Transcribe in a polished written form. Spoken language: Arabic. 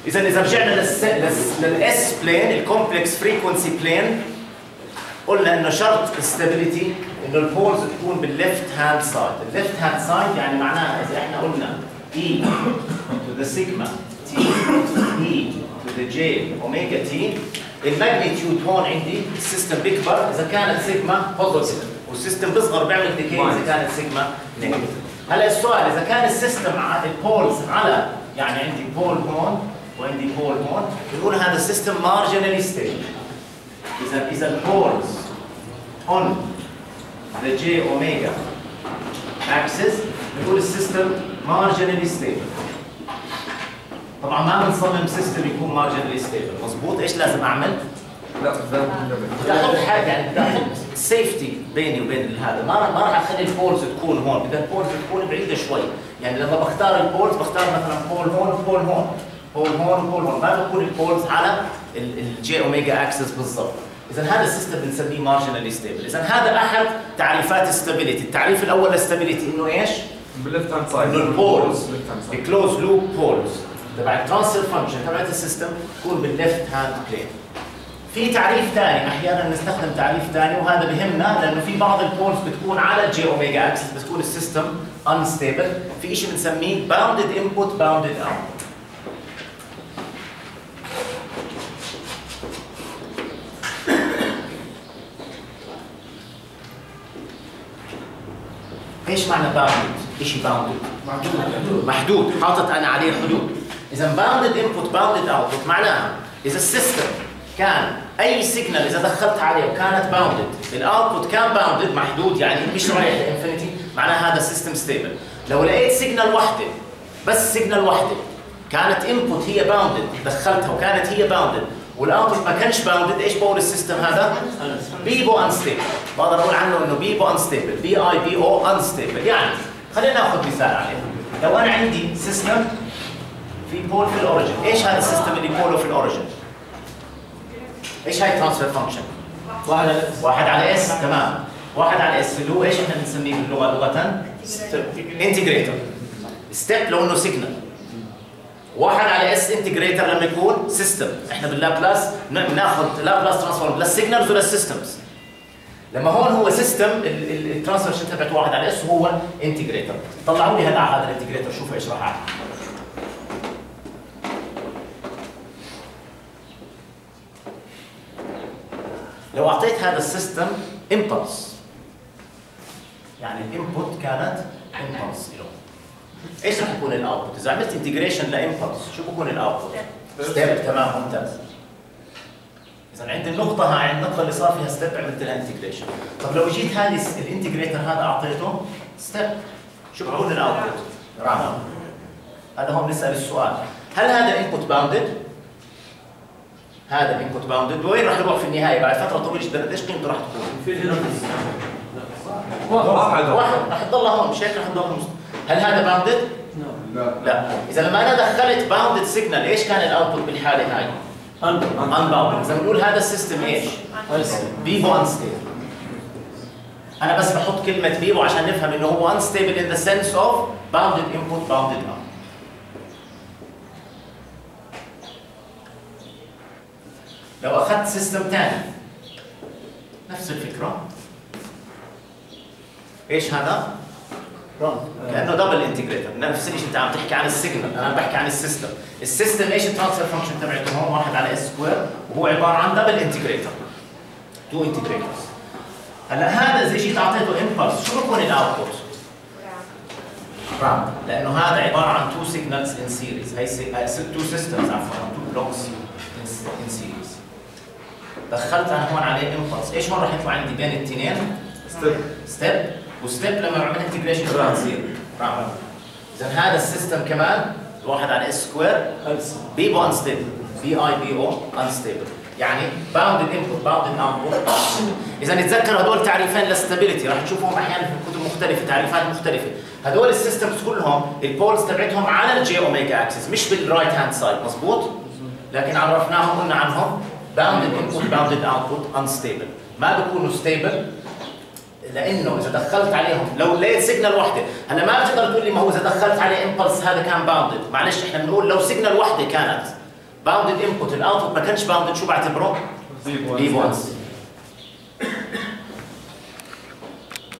اذا رجعنا للاس بلين الكومبلكس فريكونسي بلين، قلنا انه شرط الستابيليتي انه البولز تكون بالليفت هاند سايد. الليفت هاند سايد يعني معناها اذا احنا قلنا E to the sigma T E to the J اوميجا T، الماجنتيود هون عندي السيستم بيكبر اذا كانت سيجما بوزيتيف، والسيستم بيصغر بيعمل ديكي اذا كانت سيجما نيجاتيف. هلا السؤال اذا كان السيستم البولز على، يعني عندي بول هون وعندي بول هون، بنقول هذا السيستم مارجنالي ستيبل. اذا البولز on the J omega axis بنقول السيستم مارجنالي ستيبل. طبعا ما بنصمم سيستم يكون مارجنالي ستيبل، مضبوط؟ ايش لازم اعمل؟ لا بدي احط حاجه، يعني بدي احط سيفتي بيني وبين هذا، ما راح اخلي البولز تكون هون، بدها البولز تكون بعيده شوي، يعني لما بختار البولز بختار مثلا بول هون وبول هون، بول هون وبول هون، ما بكون البولز على الجي اوميجا اكسس بالضبط. اذا هذا السيستم بنسميه مارجنالي ستيبل. اذا هذا احد تعريفات الستابيليتي. التعريف الاول للستابيليتي انه ايش؟ بالليفت هاند سايد، انه البولز الكلوز لوب بولز تبع الترانسفير فانكشن تبعت السيستم تكون بالليفت هاند بلين. في تعريف ثاني، احيانا نستخدم تعريف ثاني وهذا بهمنا لانه في بعض البولز بتكون على الجي اوميجا اكسس بتكون السيستم انستيبل، في شيء بنسميه باوندد انبوت باوندد اوت. ايش معنى باوندد؟ شيء باوندد محدود، حاطط انا عليه حدود. اذا باوندد انبوت باوندد اوتبوت معناها اذا السيستم كان اي سيجنال اذا دخلت عليه وكانت باوندد، الاوتبوت كان باوندد محدود يعني مش رايح لانفينيتي، معناها هذا سيستم ستيبل. لو لقيت سيجنال واحده بس سيجنال واحده كانت انبوت هي باوندد دخلتها وكانت هي باوندد والاوتبوت ما كانش باوندد، ايش بقول السيستم هذا؟ بيبو انستيبل. بقدر اقول عنه انه بيبو انستيبل، بي اي بي او انستيبل. يعني خلينا ناخذ مثال عليه. لو انا عندي سيستم في بول في الاوريجن، ايش هذا السيستم اللي بوله في الاوريجن؟ ايش هاي ترانسفير فانكشن؟ واحد على اس، تمام. واحد على اس اللي هو ايش احنا بنسميه باللغه لغه؟ انتجريتور. ستيب لو انه سيجنال. واحد على اس انتجريتور لما يكون سيستم، احنا باللابلاس بناخذ لابلاس ترانسفورم للسيجنالز وللسيستمز. لما هون هو سيستم الترانسفير تبعته واحد على اس وهو انتجريتور. طلعوا لي هذا الانتجريتور شوفوا ايش راح اعمل. لو اعطيت هذا السيستم امبلس، يعني الانبوت كانت امبلس له، ايش راح يكون الاوتبوت؟ اذا عملت انتجريشن لامبلس شو بكون الاوتبوت؟ ستيب. تمام، ممتاز. اذا عند النقطه هاي، النقطه اللي صار فيها ستيب عملت لها انتجريشن. طب لو جيت هذه الانتجريتر هذا اعطيته ستيب، شو بكون الاوتبوت؟ رقم. هذا هون بنسال السؤال، هل هذا الانبوت باوندد؟ هذا الانبوت باوندد، وين راح يروح في النهايه بعد فتره طويله جدا؟ قديش قيمته راح تكون؟ واحد راح تضل هون، مش هيك؟ راح تضل. هل هذا باوندد؟ لا. اذا لما انا دخلت باوندد سيجنال ايش كان الاوتبوت بالحاله هاي؟ unbounded. اذا بنقول هذا السيستم ايش؟ بيبو انستيبل. انا بس بحط كلمه بيبو عشان نفهم انه هو unstable in the sense of bounded input bounded out. لو اخذت سيستم ثاني نفس الفكره، ايش هذا؟ كانه دبل انتجريتر، نفس الشيء. انت عم تحكي عن السيجنال، انا عم بحكي عن السيستم. السيستم ايش الترانسفير فانكشن تبعته هون؟ واحد على اس سكوير، وهو عباره عن دبل انتجريتر، تو انتجريترز. هلا هذا اذا جيت اعطيته امبلس شو بكون الاوتبوت؟ رام، لانه هذا عباره عن تو سيجنالز ان سيريز، هي تو سيستمز عفوا، تو بلوكس ان سيريز. دخلت انا هون عليه امبلس، ايش هون راح يطلع عندي بين الاثنين؟ ستيب. وستيب لما بعمل انتجريشن راح تصير رقم. اذا هذا السيستم كمان الواحد على اس سكوير بيبو انستيبل، بي اي بي او انستيبل، يعني باوندد انبوت باوندد اوتبوت. اذا نتذكر هدول تعريفين للستابيليتي راح نشوفهم احيانا في كتب مختلفه، تعريفات مختلفه. هدول السيستمز كلهم البولز تبعتهم على الجي اوميجا اكسس مش بالرايت هاند سايد، مضبوط؟ لكن عرفناهم قلنا عنهم باوندد انبوت باوندد اوتبوت انستيبل. ما بيكونوا ستيبل لانه اذا دخلت عليهم، لو لقيت سيجنال واحده، هلا ما بتقدر تقول لي ما هو اذا دخلت عليه امبلس هذا كان باوندد، معلش احنا بنقول لو سيجنال واحده كانت باوندد انبوت الاوتبوت ما كانش باوندد شو بعتبره؟ زيرو ليف 1